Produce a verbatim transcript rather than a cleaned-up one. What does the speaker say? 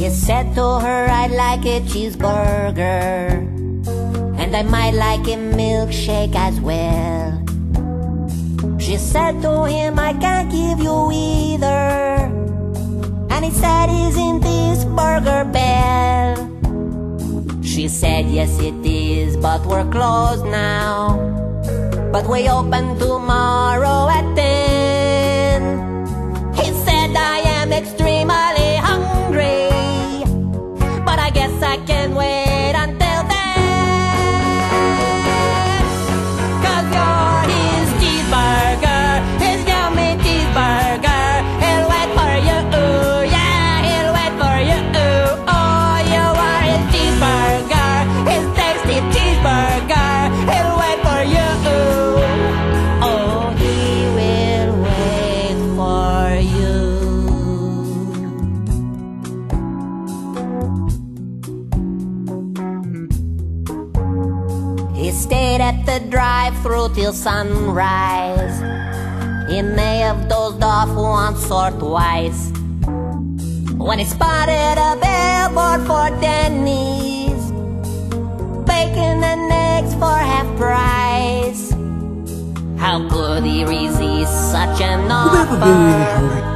He said to her, I'd like a cheeseburger, and I might like a milkshake as well. She said to him, I can't give you either. And he said, isn't this Burger Bell? She said, yes it is, but we're closed now. But we open tomorrow at ten. He said, I am extremely hungry, but I guess I can wait until then. Cause you're his cheeseburger, his yummy cheeseburger. He'll wait for you, ooh, yeah, he'll wait for you, ooh. Oh, you are his cheeseburger, his tasty cheeseburger. He'll wait for you, ooh. Oh, he will wait for you. He stayed at the drive-thru till sunrise. He may have dozed off once or twice when he spotted a billboard for Denny's, bacon and eggs for half price. How could he resist such an offer?